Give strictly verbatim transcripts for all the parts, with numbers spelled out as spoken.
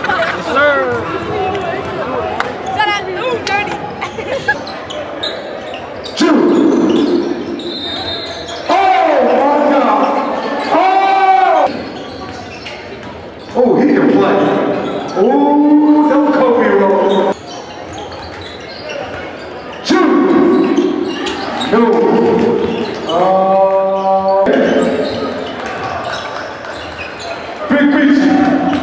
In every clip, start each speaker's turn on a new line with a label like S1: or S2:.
S1: Yes, sir.
S2: Shut up. Ooh, dirty.
S3: Two. Oh, my God. Oh. Oh, he can play. Oh, don't Kobe roll. Two. No. Oh. Big beach.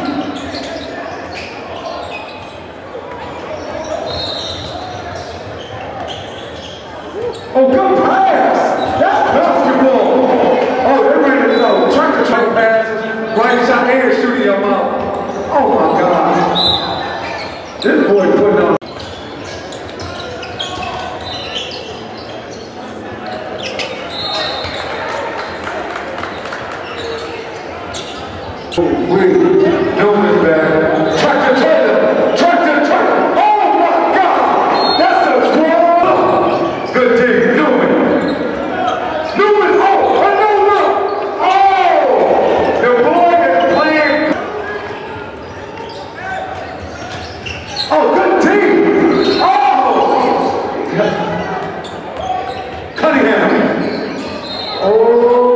S3: Oh, good pass! That's basketball! Oh, they're ready to go. Track the track passes, right shot and shoot in your mouth. Oh my God. This boy putting on. Wait, Newman back. Track the trailer! Track the trailer! Oh my God! That's a twelve! Good team, Newman. Newman, oh, and no look! Oh! The boy is playing. Oh, good team! Oh! Cunningham. Oh!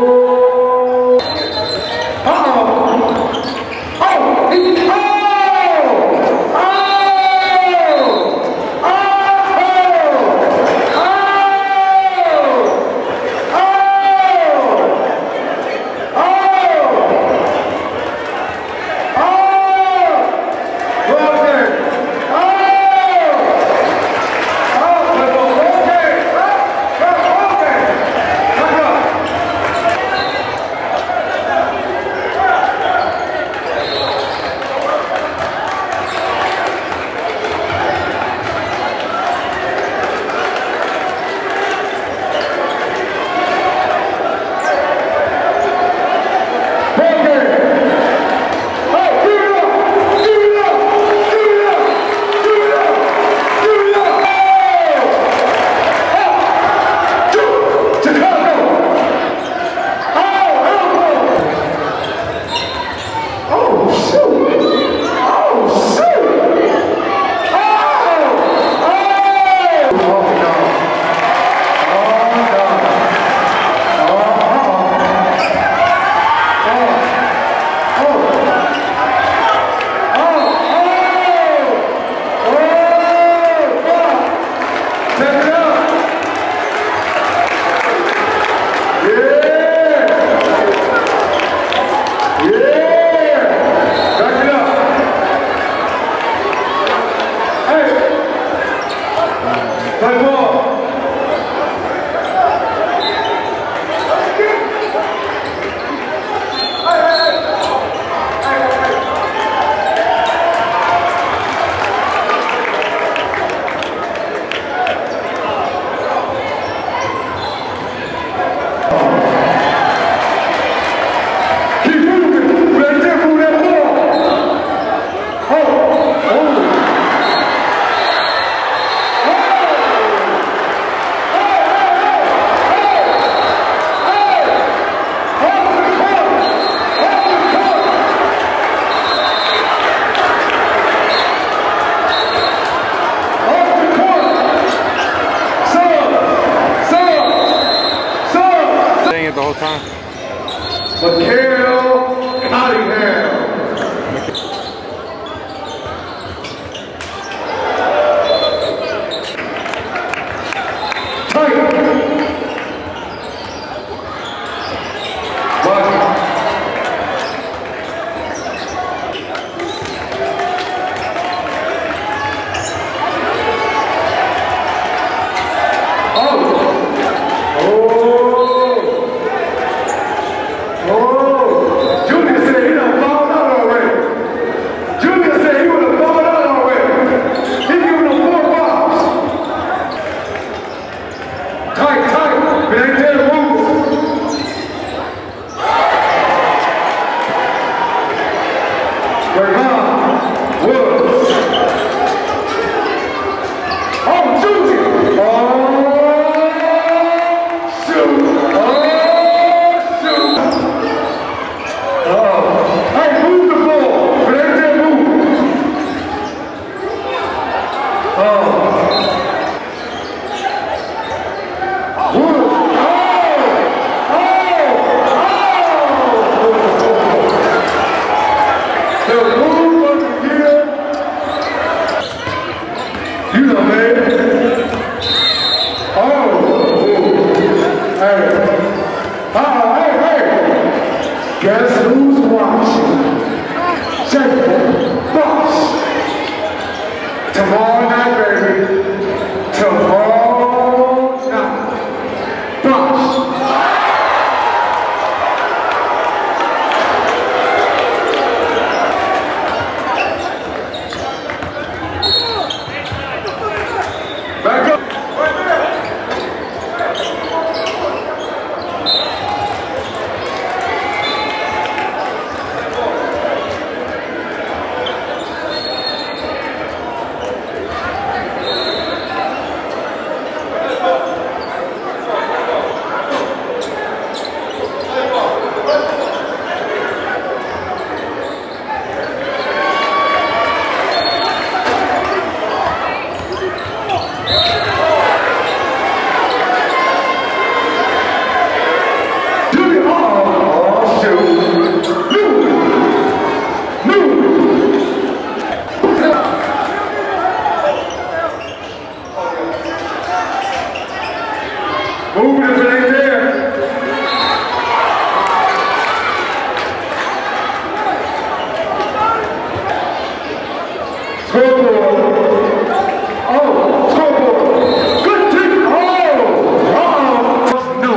S3: Scoreboard. Oh, scoreboard. Good team. Oh, uh-oh. No.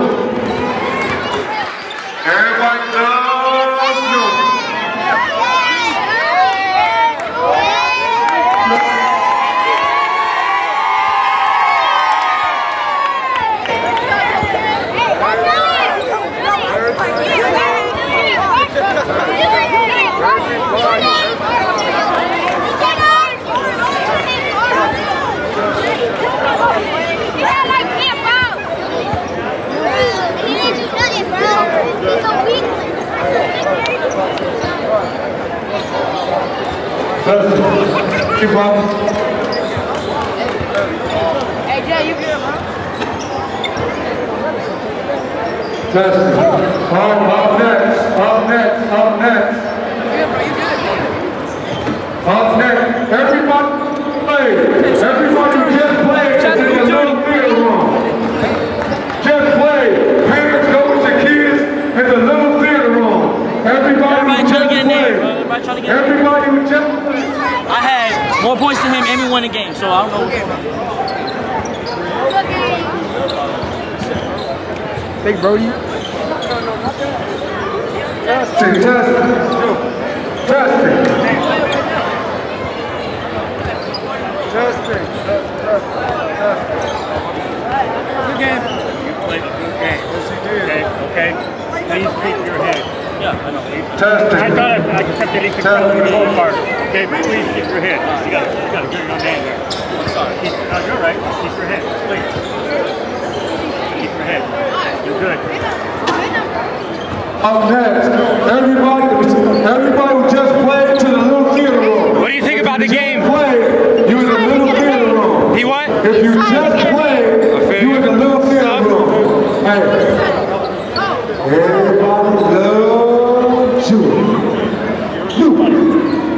S3: Everybody loves no. Keep on.
S2: Hey, Jay, you good, huh?
S3: Testing. Oh, up next, up next, up next.
S2: You good, bro? You good?
S3: Up next. Everybody play. Everybody just play in the little theater room. Just play. Parents go with the kids in the little theater room. Everybody,
S1: Everybody trying to get a name,
S3: play.
S1: bro. Everybody trying to get a name.
S3: Everybody would just play.
S1: I had more points than him and we won the game, so I don't know.
S4: Big Brody.
S3: Testing, testing. Testing. Testing.
S4: Good game.
S5: You played a good game.
S3: Yes, you did.
S5: Okay, okay. Please keep your head.
S1: Yeah, I know.
S3: Testing.
S5: I thought I, I kept it in control for the whole part. Okay, but please keep your head. You got, you got a good enough hand there. I'm sorry. Keep, no, you're right. Keep your head, please. Keep your head. You're good.
S3: Up next, everybody, everybody who just played to the little theater room.
S4: What do you think about the game?
S3: Play, you in the little theater room.
S4: He what?
S3: If you just play, you in the little theater room. Hey, everybody loves you. You.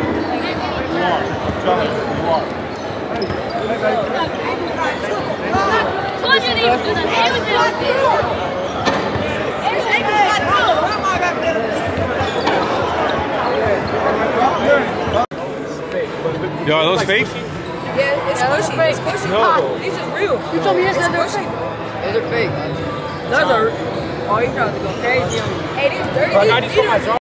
S4: Yo, are those fake?
S2: Yeah, it's squishy. Fake. It's squishy.
S4: No.
S2: These are real.
S6: You told me yesterday
S2: It's
S6: they're
S2: squishy.
S6: fake.
S2: Those are fake. Those are. Oh, you trying to go crazy on me. Hey, these dirty.
S4: But I
S2: These,
S4: just put my
S2: these,
S4: jaw